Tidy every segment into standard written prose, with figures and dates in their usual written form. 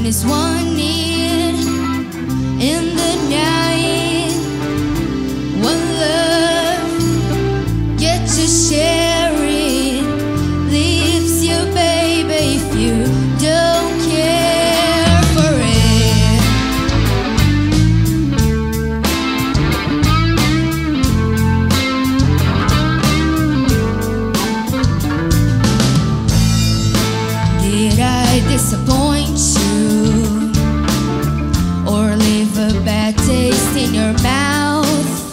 on his one knee in the night. One love, get to share it. Leaves you, baby, if you don't care for it. Did I disappoint you, or leave a bad taste in your mouth?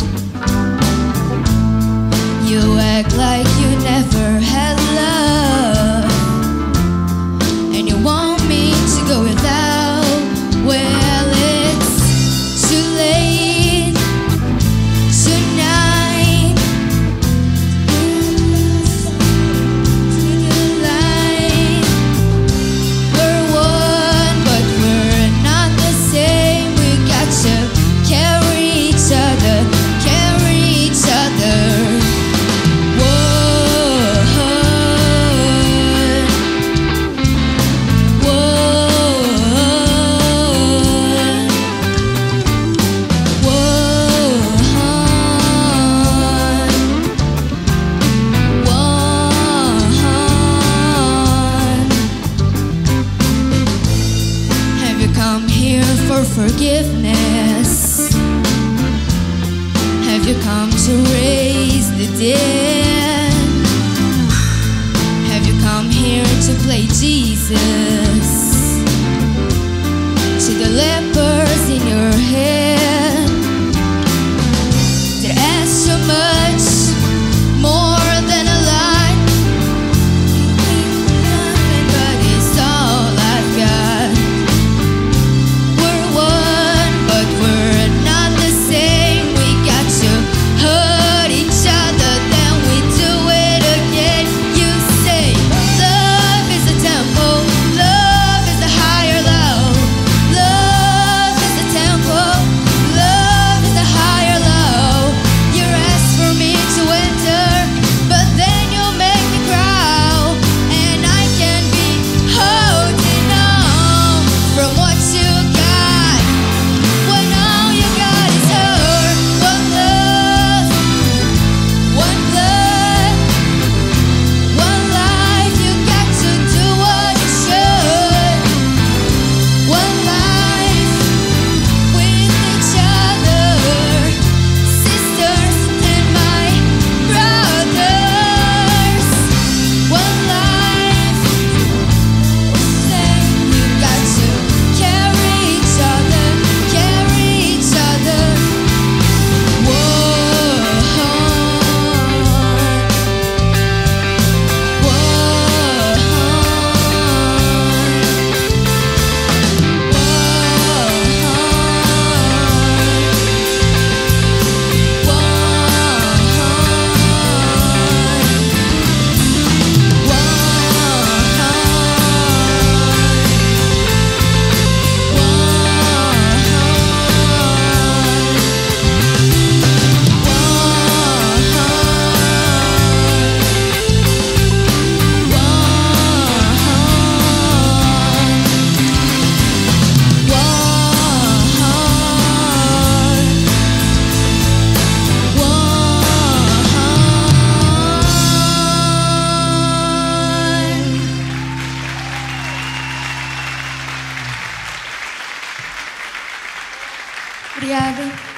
You act like you never had love, and you want me to go without. Well, it's too late tonight. To the light. We're one, but we're not the same. We got to carry each other, carry each other. For forgiveness, have you come to raise the dead? Have you come here to play Jesus to the lepers in your head? Did I ask so much more than a lot? But it's all I've got. Obrigada.